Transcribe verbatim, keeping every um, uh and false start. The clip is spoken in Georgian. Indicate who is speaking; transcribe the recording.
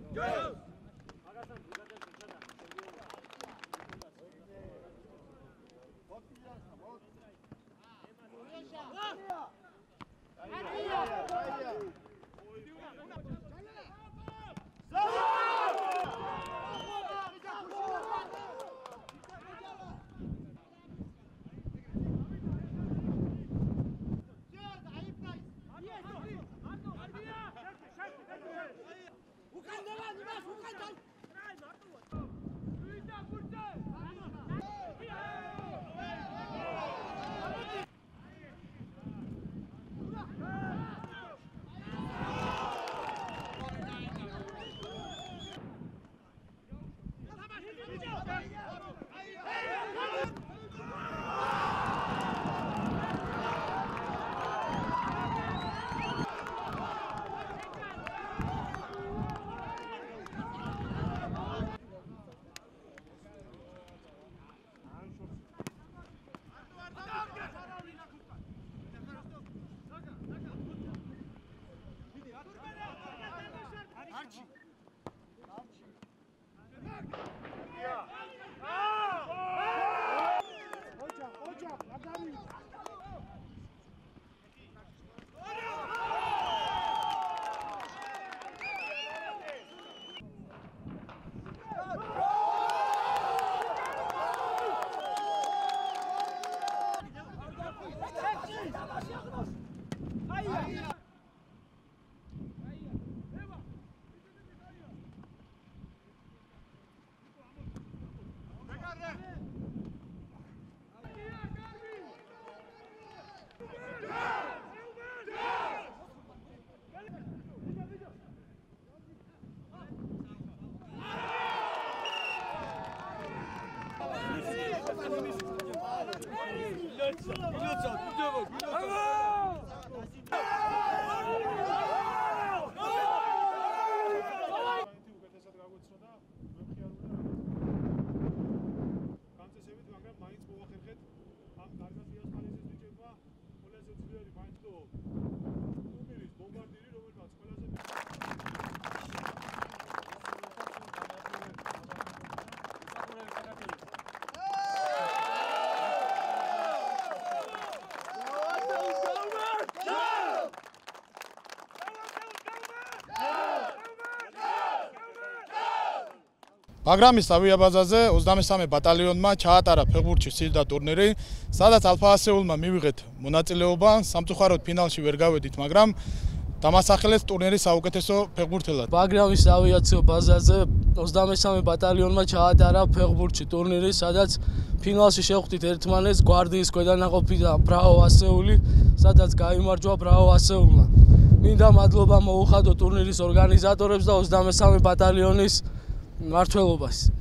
Speaker 1: ბაგრამის ავიაბაზაზე ოცდამესამე ბატალიონმა ჩაატარა ფეხბურთში სირდა ტურნირი, სადაც ალფა-ასეულმა მივიღეთ მონაწილეობა, სამწუხაროდ ფინალში ვერ გავედით, მაგრამ დამასახელეს ტურნირის საუკეთესო ფეხბურთელად.
Speaker 2: ბაგრამის ავიაციო ბაზაზე ოცდამესამე ბატალიონმა ჩაატარა ფეხბურთში ტურნირი, სადაც ფინალში შევხვდით ერთმანეთს გვარდიის ქვედანაყოფი და ბრაო ასეული, სადაც გაიმარჯვა ბრაო ასეულმა. მინდა მადლობა მოუხადო ტურნირის ორგანიზატორებს და ოცდამესამე ბატალიონის მმართველობას.